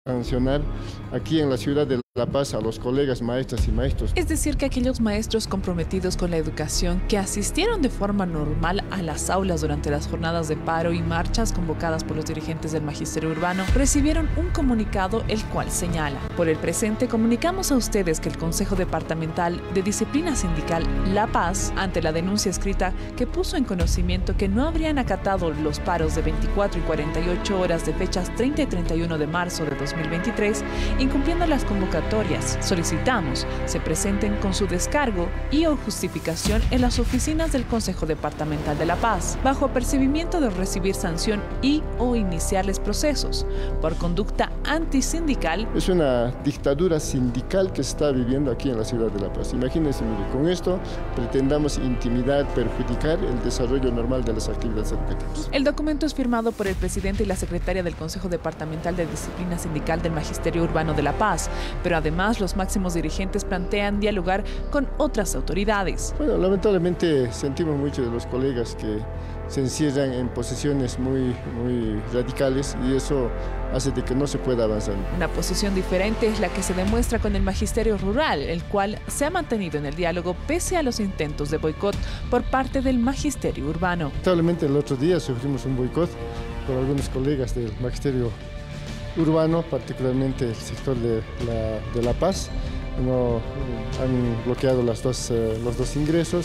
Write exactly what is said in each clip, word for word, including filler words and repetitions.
sancionar aquí en la ciudad de La Paz a los colegas maestras y maestros. Es decir, que aquellos maestros comprometidos con la educación que asistieron de forma normal a las aulas durante las jornadas de paro y marchas convocadas por los dirigentes del magisterio urbano recibieron un comunicado el cual señala: por el presente comunicamos a ustedes que el Consejo Departamental de Disciplina Sindical La Paz, ante la denuncia escrita que puso en conocimiento que no habrían acatado los paros de veinticuatro y cuarenta y ocho horas de fechas treinta y treinta y uno de marzo de dos mil veintitrés, incumpliendo las convocatorias, solicitamos se presenten con su descargo y o justificación en las oficinas del Consejo Departamental de La Paz, bajo apercibimiento de recibir sanción y o iniciarles procesos por conducta antisindical. Es una dictadura sindical que se está viviendo aquí en la ciudad de La Paz. Imagínense, mire, con esto pretendamos intimidar, perjudicar el desarrollo normal de las actividades educativas. El documento es firmado por el presidente y la secretaria del Consejo Departamental de Disciplina Sindical del Magisterio Urbano de La Paz, pero además los máximos dirigentes plantean dialogar con otras autoridades. Bueno, lamentablemente sentimos mucho de los colegas que se encierran en posiciones muy, muy radicales y eso hace de que no se pueda avanzar. Una posición diferente es la que se demuestra con el magisterio rural, el cual se ha mantenido en el diálogo pese a los intentos de boicot por parte del magisterio urbano. Lamentablemente el otro día sufrimos un boicot por algunos colegas del magisterio urbano, particularmente el sector de La, de la Paz. No, han bloqueado las dos, eh, los dos ingresos.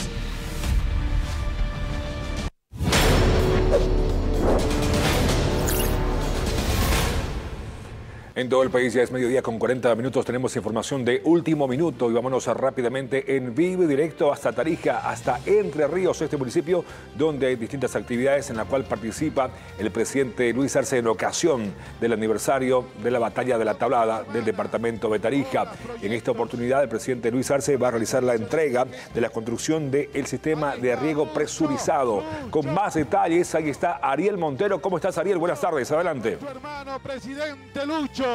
En todo el país ya es mediodía con cuarenta minutos, tenemos información de último minuto y vámonos rápidamente en vivo y directo hasta Tarija, hasta Entre Ríos, este municipio donde hay distintas actividades en la cual participa el presidente Luis Arce en ocasión del aniversario de la batalla de la Tablada del departamento de Tarija. En esta oportunidad el presidente Luis Arce va a realizar la entrega de la construcción del sistema de riego presurizado. Con más detalles, ahí está Ariel Montero. ¿Cómo estás, Ariel? Buenas tardes, adelante. Nuestro hermano presidente Lucho.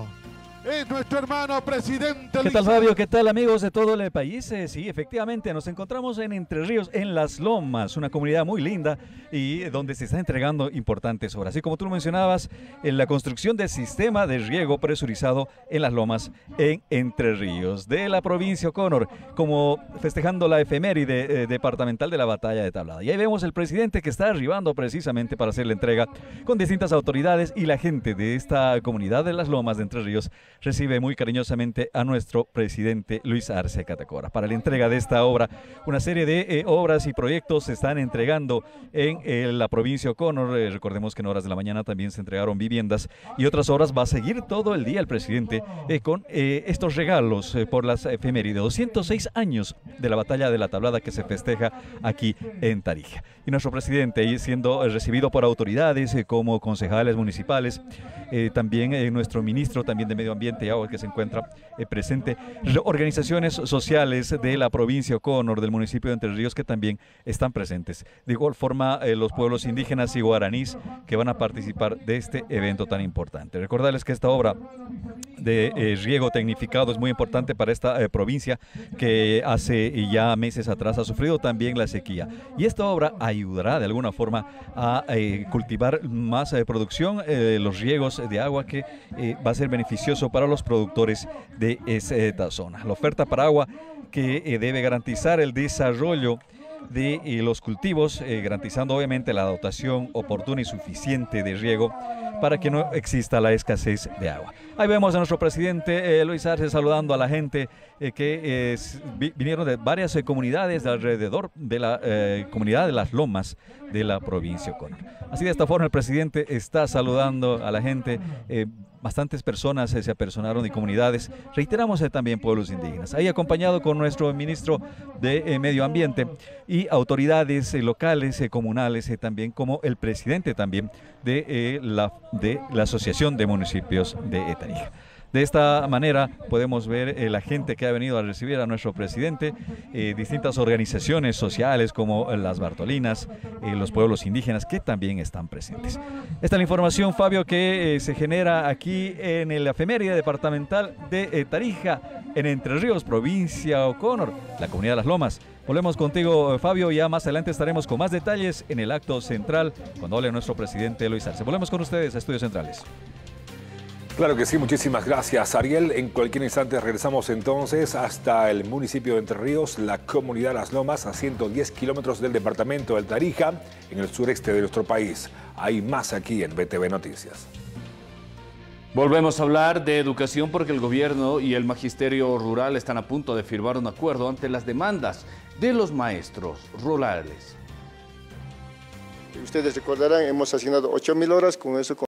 Es nuestro hermano presidente. ¿Qué tal, Fabio? ¿Qué tal, amigos de todo el país? Eh, sí, efectivamente, nos encontramos en Entre Ríos, en Las Lomas, una comunidad muy linda y donde se está entregando importantes obras. Así como tú lo mencionabas, en la construcción del sistema de riego presurizado en Las Lomas, en Entre Ríos, de la provincia O'Connor, como festejando la efeméride eh, departamental de la batalla de Tablada. Y ahí vemos el presidente que está arribando precisamente para hacer la entrega con distintas autoridades, y la gente de esta comunidad de Las Lomas de Entre Ríos recibe muy cariñosamente a nuestro presidente Luis Arce Catacora. Para la entrega de esta obra, una serie de eh, obras y proyectos se están entregando en eh, la provincia O'Connor. Eh, recordemos que en horas de la mañana también se entregaron viviendas y otras obras. Va a seguir todo el día el presidente eh, con eh, estos regalos eh, por las efemérides. doscientos seis años de la batalla de la Tablada que se festeja aquí en Tarija. Y nuestro presidente ahí siendo eh, recibido por autoridades eh, como concejales municipales, eh, también eh, nuestro ministro también de Medio Ambiente y Agua que se encuentra eh, presente, organizaciones sociales de la provincia O'Connor, del municipio de Entre Ríos, que también están presentes. De igual forma, eh, los pueblos indígenas y guaraníes que van a participar de este evento tan importante. Recordarles que esta obra de eh, riego tecnificado es muy importante para esta eh, provincia, que hace ya meses atrás ha sufrido también la sequía. Y esta obra ayudará de alguna forma a eh, cultivar más eh, producción, eh, los riegos de agua, que eh, va a ser beneficioso para los productores de esta zona. La oferta para agua que eh, debe garantizar el desarrollo de eh, los cultivos, eh, garantizando obviamente la dotación oportuna y suficiente de riego para que no exista la escasez de agua. Ahí vemos a nuestro presidente eh, Luis Arce saludando a la gente eh, que eh, vi, vinieron de varias eh, comunidades de alrededor de la eh, comunidad de Las Lomas de la provincia O'Connor. Así, de esta forma, el presidente está saludando a la gente. Eh, bastantes personas eh, se apersonaron y comunidades, reiteramos eh, también pueblos indígenas, ahí acompañado con nuestro ministro de eh, Medio Ambiente y autoridades eh, locales, eh, comunales, eh, también como el presidente también de, eh, la, de la Asociación de Municipios de Tarija. De esta manera podemos ver eh, la gente que ha venido a recibir a nuestro presidente, eh, distintas organizaciones sociales como las Bartolinas, eh, los pueblos indígenas que también están presentes. Esta es la información, Fabio, que eh, se genera aquí en el efeméride departamental de eh, Tarija, en Entre Ríos, provincia O'Connor, la comunidad de Las Lomas. Volvemos contigo, Fabio, ya más adelante estaremos con más detalles en el acto central cuando hable nuestro presidente Luis Arce. Volvemos con ustedes a Estudios Centrales. Claro que sí, muchísimas gracias, Ariel. En cualquier instante regresamos entonces hasta el municipio de Entre Ríos, la comunidad Las Lomas, a ciento diez kilómetros del departamento del Tarija, en el sureste de nuestro país. Hay más aquí en B T V Noticias. Volvemos a hablar de educación porque el gobierno y el magisterio rural están a punto de firmar un acuerdo ante las demandas de los maestros rurales. Ustedes recordarán, hemos asignado ocho mil horas, con eso